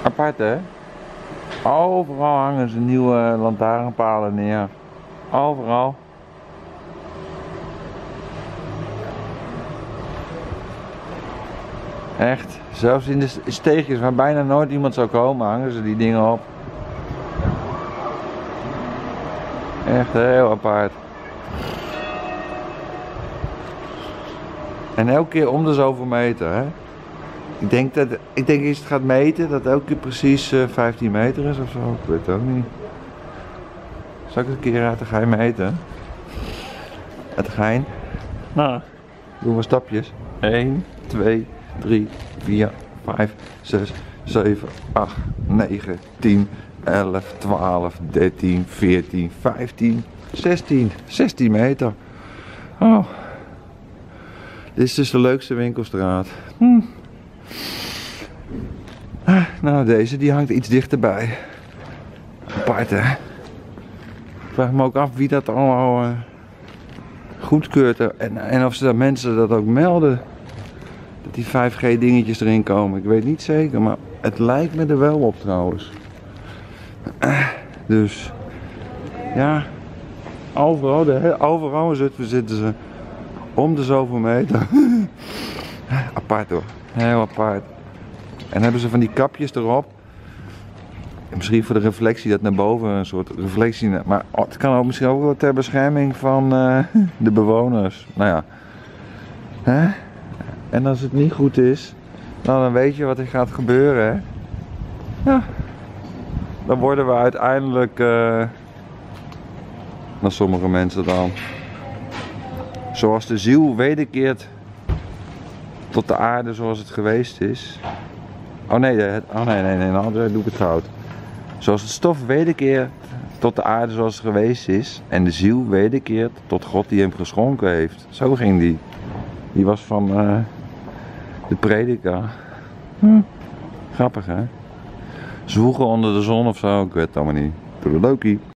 Apart hè? Overal hangen ze nieuwe lantaarnpalen neer. Overal. Echt, zelfs in de steegjes waar bijna nooit iemand zou komen hangen ze die dingen op. Echt heel apart. En elke keer om de zoveel meter hè. Ik denk als het gaat meten dat elke keer precies 15 meter is of zo. Ik weet het ook niet. Zal ik het een keer uit de gein meten? Uit de gein? Nou, doen we stapjes. 1, 2, 3, 4, 5, 6, 7, 8, 9, 10, 11, 12, 13, 14, 15, 16. 16 meter. Oh. Dit is dus de leukste winkelstraat. Nou, deze die hangt iets dichterbij. Apart hè. Ik vraag me ook af wie dat allemaal goedkeurt en of ze dat mensen dat ook melden. Dat die 5G dingetjes erin komen. Ik weet niet zeker, maar het lijkt me er wel op trouwens. Dus ja, overal in Zutphen zitten ze om de zoveel meter. Apart hoor, heel apart. En hebben ze van die kapjes erop. En misschien voor de reflectie dat naar boven een soort reflectie. Maar het kan ook misschien ook wel ter bescherming van de bewoners. Nou ja. Hè? En als het niet goed is, nou, dan weet je wat er gaat gebeuren. Hè? Ja. Dan worden we uiteindelijk, naar sommige mensen dan, zoals de ziel wederkeert tot de aarde zoals het geweest is. Oh nee, nou doe ik het fout. Zoals het stof wederkeert tot de aarde zoals het geweest is. En de ziel wederkeert tot God die hem geschonken heeft. Zo ging die. Die was van de prediker. Grappig hè? Zwoegen onder de zon of zo, ik weet het allemaal niet. Toedeledokie.